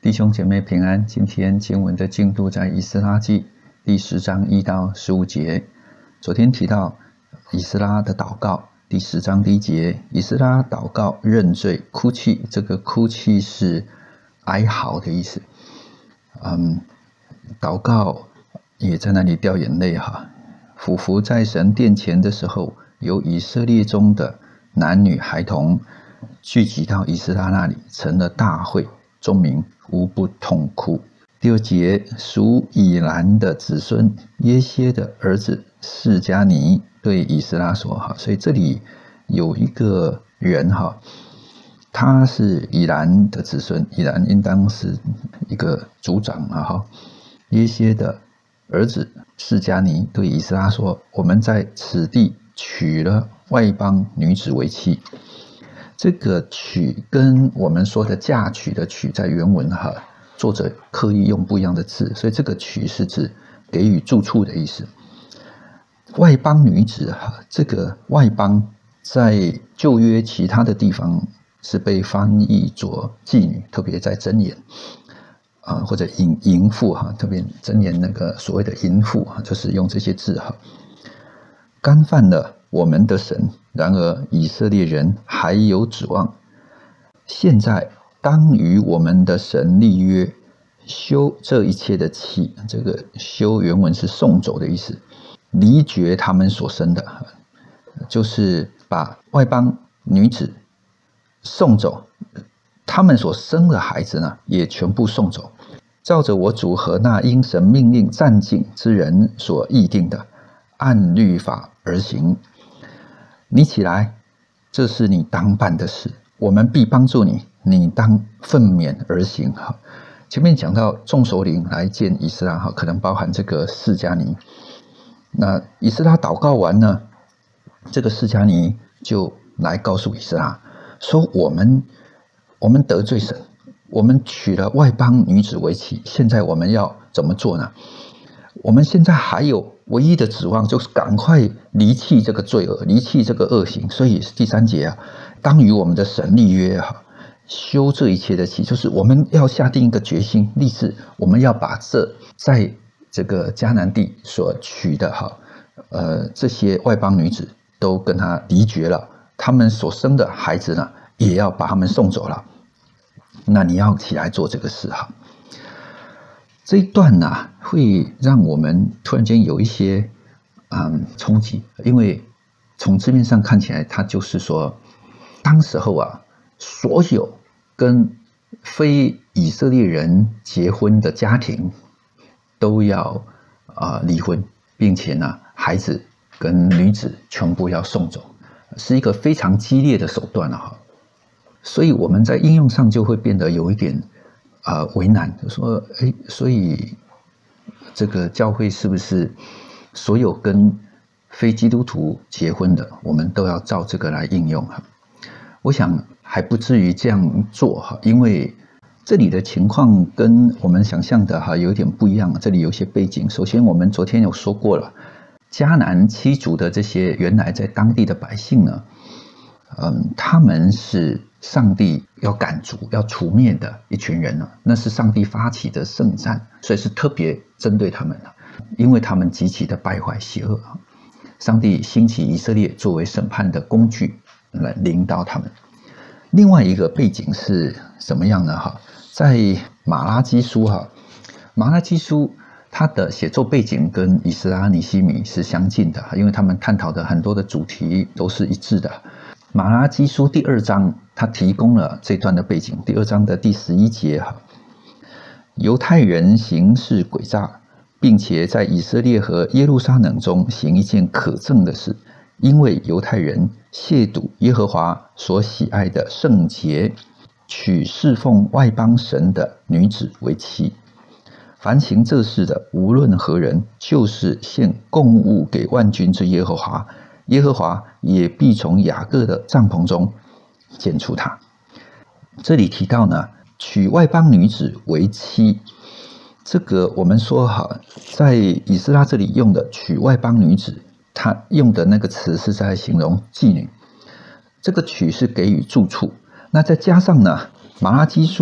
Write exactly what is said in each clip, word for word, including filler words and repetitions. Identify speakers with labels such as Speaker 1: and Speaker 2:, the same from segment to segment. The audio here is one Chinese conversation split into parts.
Speaker 1: 弟兄姐妹平安，今天经文的进度在以斯拉记第十章一到十五节。昨天提到以斯拉的祷告，第十章第一节，以斯拉祷告认罪哭泣，这个哭泣是哀嚎的意思。嗯，祷告也在那里掉眼泪哈。俯伏在神殿前的时候，有以色列中的男女孩童聚集到以斯拉那里，成了大会，众民无不痛哭。第二节，属以兰的子孙耶歇的儿子示迦尼对以斯拉说，所以这里有一个人哈，他是以兰的子孙，以兰应当是一个族长啊。耶歇的儿子示迦尼对以斯拉说，我们在此地娶了外邦女子为妻。这个娶跟我们说的嫁娶的娶在原文哈，作者刻意用不一样的字，所以这个娶是指给予住处的意思。外邦女子哈，这个外邦在旧约其他的地方是被翻译作妓女，特别在箴言啊、呃、或者淫淫妇哈，特别箴言那个所谓的淫妇哈，就是用这些字哈。干犯了我们的神，然而以色列人还有指望。现在当与我们的神立约，休这一切的气。这个休原文是送走的意思，离绝他们所生的，就是把外邦女子送走，他们所生的孩子呢，也全部送走，照着我主和那因神命令暂竟之人所议定的，按律法而行。你起来，这是你当办的事，我们必帮助你，你当奋勉而行。前面讲到众首领来见以斯拉，可能包含这个示迦尼。那以斯拉祷告完呢，这个示迦尼就来告诉以斯拉说，我们我们得罪神，我们娶了外邦女子为妻，现在我们要怎么做呢？我们现在还有唯一的指望，就是赶快离弃这个罪恶，离弃这个恶行。所以第三节啊，当与我们的神立约啊，休这一切的气，就是我们要下定一个决心，立志，我们要把这在这个迦南地所娶的哈，呃，这些外邦女子都跟他离绝了，他们所生的孩子呢，也要把他们送走了。那你要起来做这个事哈。这一段呢、啊，会让我们突然间有一些嗯冲击，因为从字面上看起来，它就是说，当时候啊，所有跟非以色列人结婚的家庭都要啊、呃、离婚，并且呢，孩子跟女子全部要送走，是一个非常激烈的手段啊。所以我们在应用上就会变得有一点。呃，为难，说，哎，所以这个教会是不是所有跟非基督徒结婚的，我们都要照这个来应用哈？我想还不至于这样做哈，因为这里的情况跟我们想象的哈有点不一样，这里有些背景。首先，我们昨天有说过了，迦南七族的这些原来在当地的百姓呢，嗯，他们是上帝要赶逐、要除灭的一群人呢，那是上帝发起的圣战，所以是特别针对他们的，因为他们极其的败坏邪恶，上帝兴起以色列作为审判的工具来领导他们。另外一个背景是什么样呢？哈，在马拉基书哈，马拉基书它的写作背景跟以斯拉、尼希米是相近的，因为他们探讨的很多的主题都是一致的。马拉基书第二章，他提供了这段的背景。第二章的第十一节哈，犹太人行事诡诈，并且在以色列和耶路撒冷中行一件可憎的事，因为犹太人亵渎耶和华所喜爱的圣洁，娶侍奉外邦神的女子为妻。凡行这事的，无论何人，就是献供物给万军之耶和华。耶和华也必从雅各的帐篷中剪除他。这里提到呢，娶外邦女子为妻，这个我们说哈，在以斯拉这里用的娶外邦女子，他用的那个词是在形容妓女，这个娶是给予住处。那再加上呢，马拉基书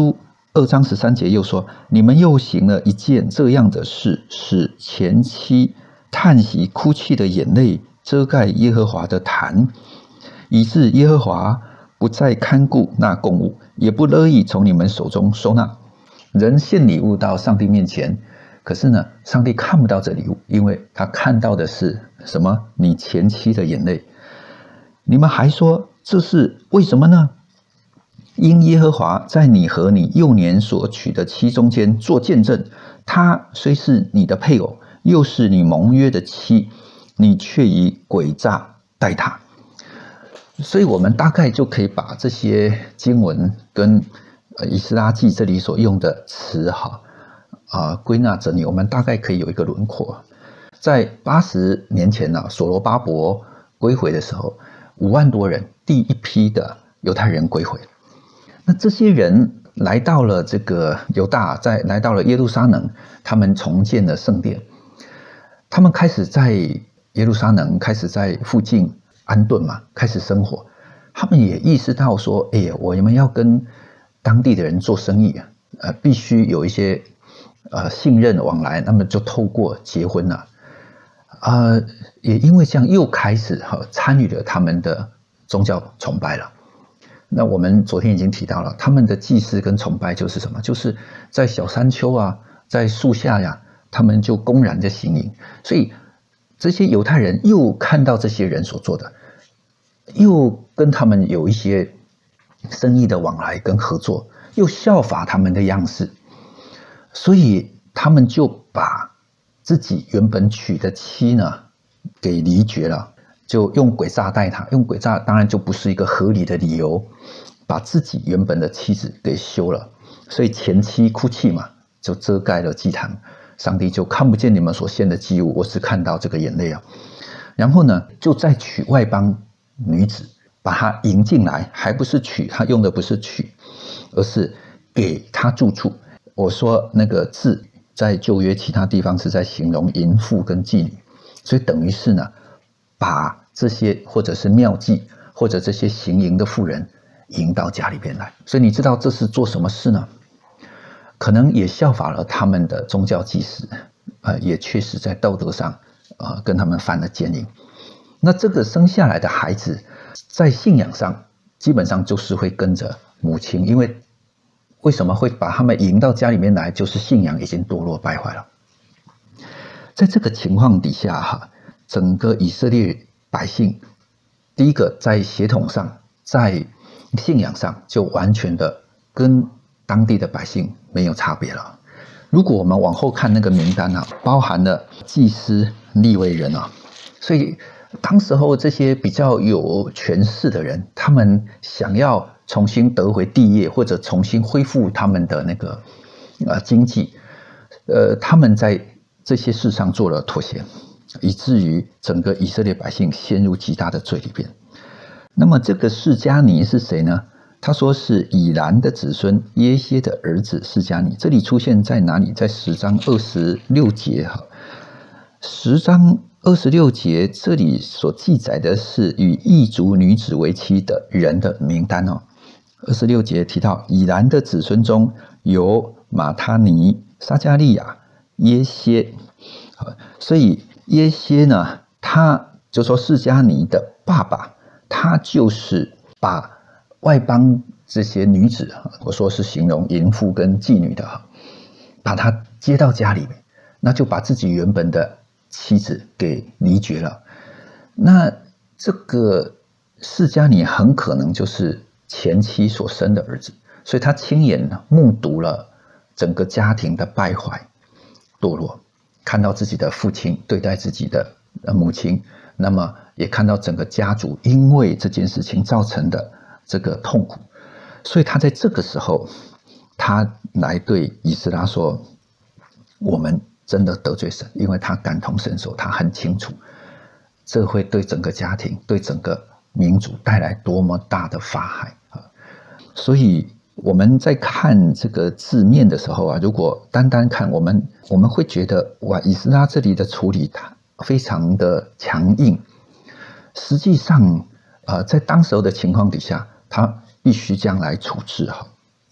Speaker 1: 二章十三节又说：你们又行了一件这样的事，使前妻叹息哭泣的眼泪遮盖耶和华的坛，以致耶和华不再看顾那供物，也不乐意从你们手中收纳。人献礼物到上帝面前，可是呢，上帝看不到这礼物，因为他看到的是什么？你前妻的眼泪。你们还说这是为什么呢？因耶和华在你和你幼年所娶的妻中间做见证，她虽是你的配偶，又是你盟约的妻，你却以诡诈待她。所以我们大概就可以把这些经文跟以斯拉记这里所用的词哈啊归纳整理，我们大概可以有一个轮廓。在八十年前呢、啊，所罗巴伯归回的时候，五万多人，第一批的犹太人归回。那这些人来到了这个犹大，在来到了耶路撒冷，他们重建了圣殿，他们开始在耶路撒冷，开始在附近安顿嘛，开始生活。他们也意识到说，哎呀，我们要跟当地的人做生意，呃，必须有一些呃信任往来，那么就透过结婚了。呃，也因为这样，又开始哈参与了他们的宗教崇拜了。那我们昨天已经提到了，他们的祭祀跟崇拜就是什么？就是在小山丘啊，在树下呀，他们就公然的行淫。所以这些犹太人又看到这些人所做的，又跟他们有一些生意的往来跟合作，又效法他们的样式，所以他们就把自己原本娶的妻呢给离绝了。就用诡诈待他，用诡诈当然就不是一个合理的理由，把自己原本的妻子给休了，所以前妻哭泣嘛，就遮盖了祭坛，上帝就看不见你们所献的祭物，我只看到这个眼泪啊。然后呢，就再娶外邦女子，把她迎进来，还不是娶，他用的不是娶，而是给她住处。我说那个字在旧约其他地方是在形容淫妇跟妓女，所以等于是呢，把这些或者是庙妓或者这些行淫的妇人迎到家里边来。所以你知道这是做什么事呢？可能也效法了他们的宗教祭司，呃，也确实在道德上呃跟他们犯了奸淫。那这个生下来的孩子在信仰上基本上就是会跟着母亲，因为为什么会把他们迎到家里面来，就是信仰已经堕落败坏了。在这个情况底下哈，整个以色列百姓，第一个在血统上，在信仰上就完全的跟当地的百姓没有差别了。如果我们往后看那个名单啊，包含了祭司、利未人啊，所以当时候这些比较有权势的人，他们想要重新得回地业，或者重新恢复他们的那个呃经济，呃，他们在这些事上做了妥协，以至于整个以色列百姓陷入极大的罪里边。那么这个示迦尼是谁呢？他说是以兰的子孙耶歇的儿子示迦尼。这里出现在哪里？在十章二十六节哈。十章二十六节这里所记载的是与异族女子为妻的人的名单哦。二十六节提到以兰的子孙中有马他尼、撒迦利亚、耶歇，所以耶歇呢，他就说示迦尼的爸爸，他就是把外邦这些女子，我说是形容淫妇跟妓女的，把她接到家里面，那就把自己原本的妻子给离绝了。那这个示迦尼很可能就是前妻所生的儿子，所以他亲眼目睹了整个家庭的败坏堕落，看到自己的父亲对待自己的母亲，那么也看到整个家族因为这件事情造成的这个痛苦，所以他在这个时候，他来对以斯拉说：我们真的得罪神，因为他感同身受，他很清楚这会对整个家庭、对整个民族带来多么大的罚害啊！所以我们在看这个字面的时候啊，如果单单看我们，我们会觉得哇，以斯拉这里的处理他非常的强硬。实际上，呃，在当时候的情况底下，他必须这样来处置哈。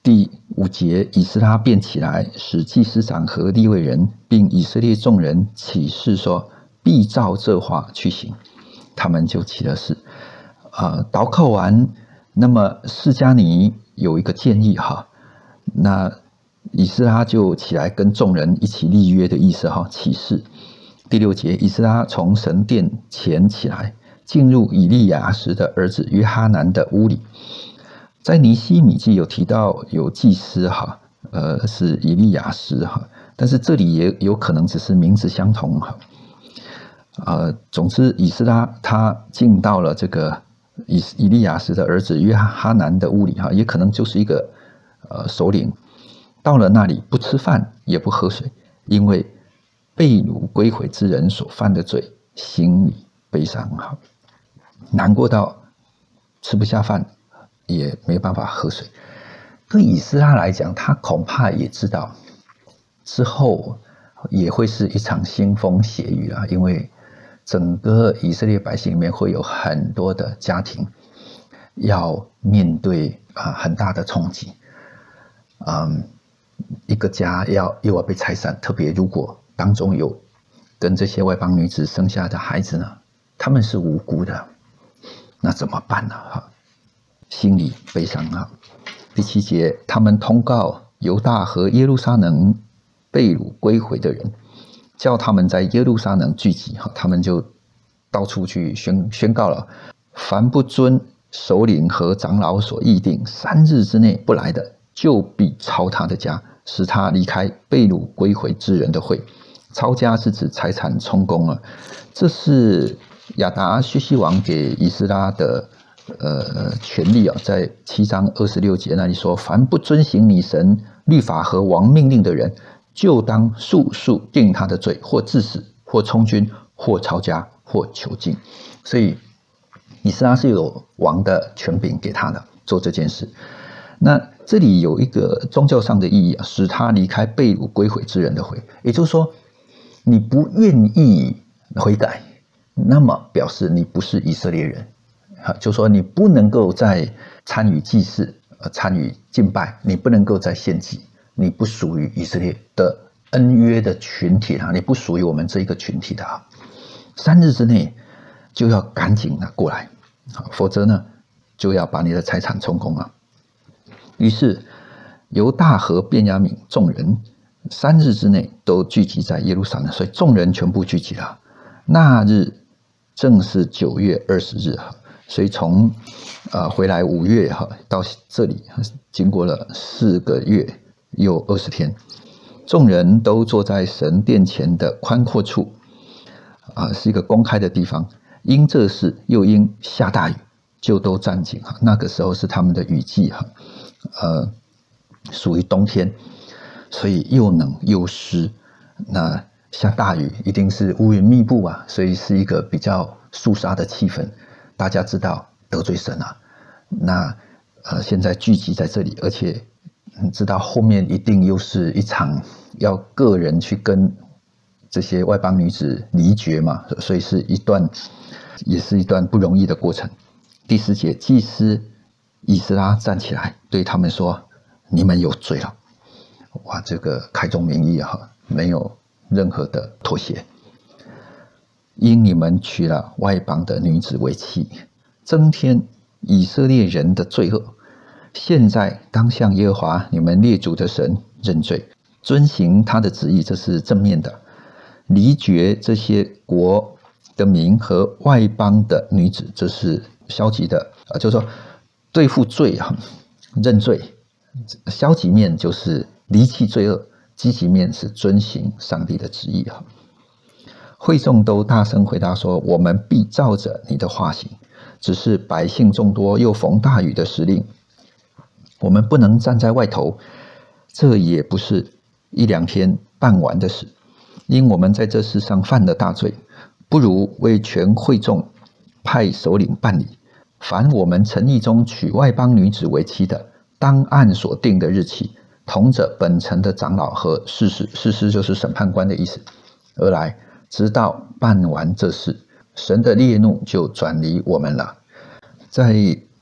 Speaker 1: 第五节，以斯拉便起来，使祭司长和利未人，并以色列众人起誓说，必照这话去行。他们就起了誓。呃，祷告完，那么示迦尼有一个建议哈，那以斯拉就起来跟众人一起立约的意思哈，起誓。第六节，以斯拉从神殿前起来，进入以利亚实的儿子约哈南的屋里。在尼希米记有提到有祭司哈，呃是以利亚实哈，但是这里也有可能只是名字相同哈。呃，总之以斯拉他进到了这个以以利亚实的儿子约哈南的屋里哈，也可能就是一个呃首领。到了那里不吃饭也不喝水，因为被掳归回之人所犯的罪，心里悲伤哈，难过到吃不下饭。也没办法喝水。对以斯拉来讲，他恐怕也知道之后也会是一场腥风血雨啊，因为整个以色列百姓里面会有很多的家庭要面对啊很大的冲击。嗯，一个家要又要被拆散，特别如果当中有跟这些外邦女子生下的孩子呢，他们是无辜的，那怎么办呢？哈。心里悲伤啊。第七节，他们通告犹大和耶路撒冷被掳归回的人，叫他们在耶路撒冷聚集，他们就到处去 宣, 宣告了，凡不遵首领和长老所议定三日之内不来的，就必抄他的家，使他离开被掳归回之人的会。抄家是指财产充公啊，这是亚达薛西王给以斯拉的呃，权利啊，在七章二十六节那里说，凡不遵行你神律法和王命令的人，就当速速定他的罪，或致死，或充军，或抄家，或囚禁。所以以斯拉是有王的权柄给他的做这件事。那这里有一个宗教上的意义啊，使他离开被掳归回之人的会，也就是说，你不愿意悔改，那么表示你不是以色列人。就说你不能够再参与祭祀，参与敬拜，你不能够再献祭，你不属于以色列的恩约的群体啊，你不属于我们这一个群体的啊。三日之内就要赶紧的过来，否则呢就要把你的财产充公啊。于是犹大和便雅悯众人三日之内都聚集在耶路撒冷，所以众人全部聚集了。那日正是九月二十日哈。所以从呃回来五月哈到这里，经过了四个月又二十天，众人都坐在神殿前的宽阔处，啊、呃，是一个公开的地方。因这事又因下大雨，就都站紧哈。那个时候是他们的雨季哈，呃，属于冬天，所以又冷又湿。那下大雨一定是乌云密布啊，所以是一个比较肃杀的气氛。大家知道得罪神啊，那呃现在聚集在这里，而且知道后面一定又是一场要个人去跟这些外邦女子离绝嘛，所以是一段也是一段不容易的过程。第十节，祭司以斯拉站起来对他们说：“你们有罪了。”哇，这个开宗明义哈，没有任何的妥协。因你们娶了外邦的女子为妻，增添以色列人的罪恶，现在当向耶和华你们列祖的神认罪，遵行他的旨意，这是正面的，离绝这些国的民和外邦的女子，这是消极的，就是说对付罪啊，认罪。消极面就是离弃罪恶，积极面是遵行上帝的旨意哈。会众都大声回答说：“我们必照着你的话行。只是百姓众多，又逢大雨的时令，我们不能站在外头。这也不是一两天办完的事，因我们在这世上犯了大罪，不如为全会众派首领办理。凡我们诚意中娶外邦女子为妻的，当按所定的日期，同着本城的长老和士师，士师就是审判官的意思，而来。”直到办完这事，神的烈怒就转离我们了。在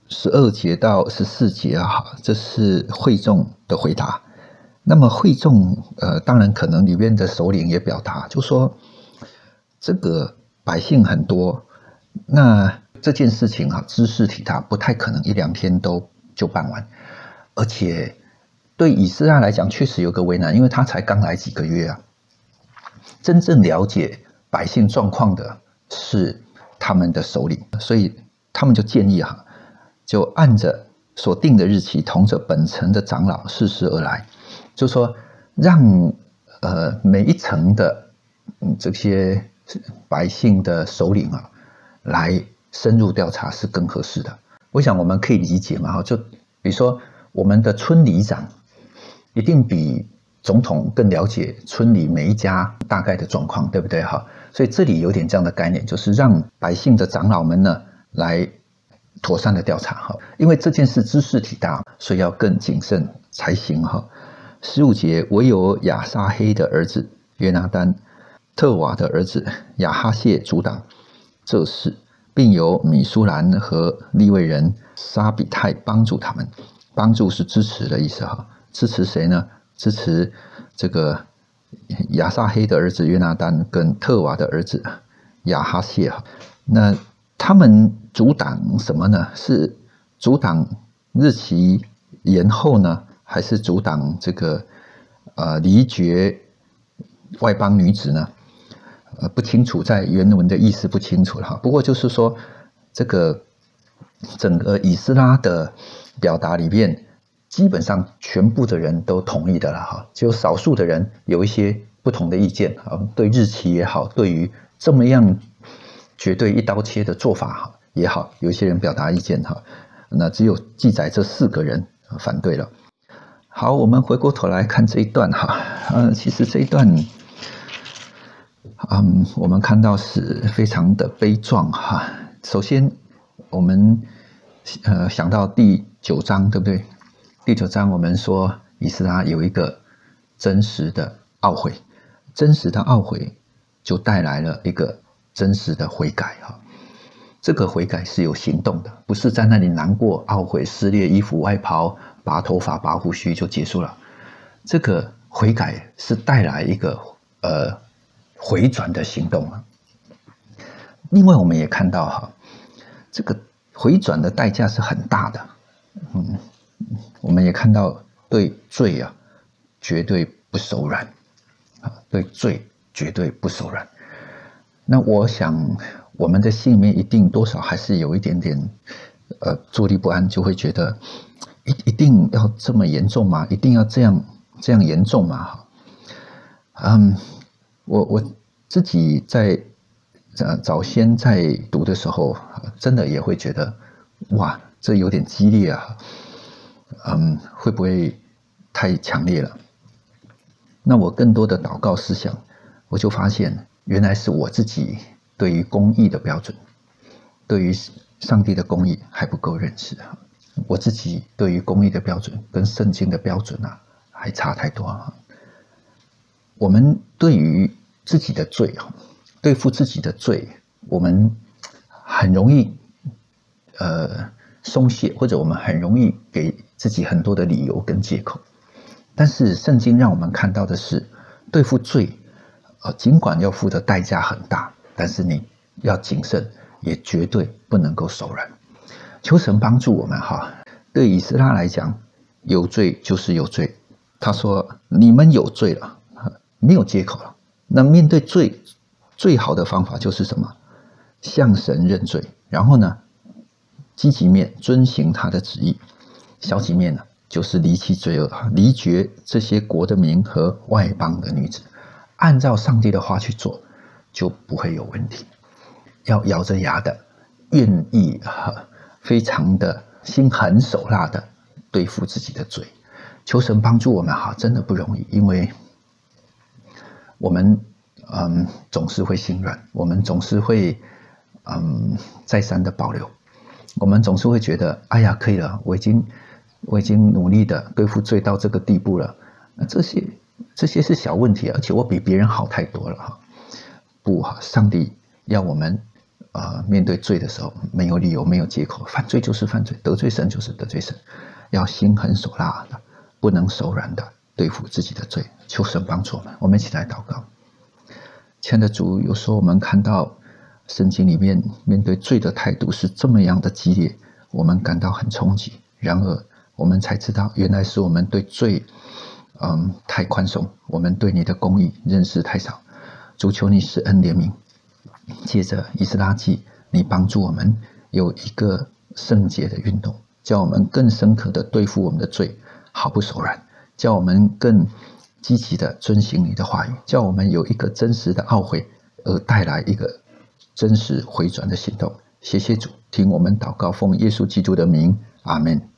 Speaker 1: 十二节到十四节啊，这是会众的回答。那么会众呃，当然可能里面的首领也表达，就说这个百姓很多，那这件事情啊，知识体大，不太可能一两天都就办完，而且对以斯拉来讲，确实有个为难，因为他才刚来几个月啊，真正了解百姓状况的是他们的首领，所以他们就建议哈、啊，就按着所定的日期，同着本城的长老适时而来，就说让呃每一层的、嗯、这些百姓的首领啊，来深入调查是更合适的。我想我们可以理解嘛，就比如说我们的村里长一定比总统更了解村里每一家大概的状况，对不对哈？所以这里有点这样的概念，就是让百姓的长老们呢来妥善的调查哈，因为这件事知识体大，所以要更谨慎才行哈。十五节，唯有亚撒黑的儿子约拿单、特瓦的儿子亚哈谢阻挡这事，并有米舒兰和利未人沙比泰帮助他们。帮助是支持的意思哈，支持谁呢？支持这个亚撒黑的儿子约拿单跟特瓦的儿子亚哈谢哈。那他们阻挡什么呢？是阻挡日期延后呢，还是阻挡这个呃离绝外邦女子呢？呃，不清楚，在原文的意思不清楚了哈。不过就是说，这个整个以斯拉的表达里面，基本上全部的人都同意的了哈，只有少数的人有一些不同的意见啊，对日期也好，对于这么样绝对一刀切的做法也好，有一些人表达意见哈。那只有记载这四个人反对了。好，我们回过头来看这一段哈，呃，其实这一段，嗯，我们看到是非常的悲壮哈。首先，我们呃想到第九章，对不对？第九章我们说以斯拉有一个真实的懊悔，真实的懊悔就带来了一个真实的悔改哈。这个悔改是有行动的，不是在那里难过、懊悔、撕裂衣服外袍、拔头发、拔胡须就结束了。这个悔改是带来一个呃回转的行动啊。另外，我们也看到哈，这个回转的代价是很大的。嗯，我们也看到对罪啊，绝对不手软啊，对罪绝对不手软。那我想，我们的心里面一定多少还是有一点点呃坐立不安，就会觉得一一定要这么严重吗？一定要这样这样严重吗？嗯，我我自己在呃早先在读的时候，真的也会觉得哇，这有点激烈啊，嗯，会不会太强烈了？那我更多的祷告思想，我就发现原来是我自己对于公义的标准，对于上帝的公义还不够认识。我自己对于公义的标准跟圣经的标准啊，还差太多啊。我们对于自己的罪，对付自己的罪，我们很容易呃松懈，或者我们很容易给自己很多的理由跟借口。但是圣经让我们看到的是，对付罪，呃，尽管要付的代价很大，但是你要谨慎，也绝对不能够手软。求神帮助我们哈。对以斯拉来讲，有罪就是有罪。他说：“你们有罪了，没有借口了。”那面对罪，最好的方法就是什么？向神认罪，然后呢，积极面遵行他的旨意，消极面呢，就是离弃罪恶，离绝这些国的民和外邦的女子，按照上帝的话去做，就不会有问题。要咬着牙的，愿意非常的心狠手辣的对付自己的罪。求神帮助我们哈，真的不容易，因为我们嗯总是会心软，我们总是会嗯再三的保留，我们总是会觉得，哎呀，可以了，我已经我已经努力的对付罪到这个地步了，那这些这些是小问题，而且我比别人好太多了哈。不哈，上帝要我们呃面对罪的时候没有理由没有借口，犯罪就是犯罪，得罪神就是得罪神，要心狠手辣的，不能手软的对付自己的罪。求神帮助我们，我们一起来祷告。亲爱的主，有时候我们看到圣经里面面对罪的态度是这么样的激烈，我们感到很冲击。然而我们才知道，原来是我们对罪嗯太宽松，我们对你的公义认识太少。主，求你施恩怜悯，借着以斯拉记，你帮助我们有一个圣洁的运动，叫我们更深刻的对付我们的罪，毫不手软，叫我们更积极的遵行你的话语，叫我们有一个真实的懊悔，而带来一个真实回转的行动。谢谢主，听我们祷告，奉耶稣基督的名，阿们。